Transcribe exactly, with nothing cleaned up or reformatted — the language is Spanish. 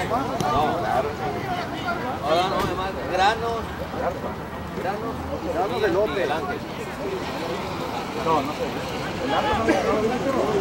No, claro. Ahora no, además, granos. Granos. Granos de López. Ángel. No, no sé. El arco no lo he visto.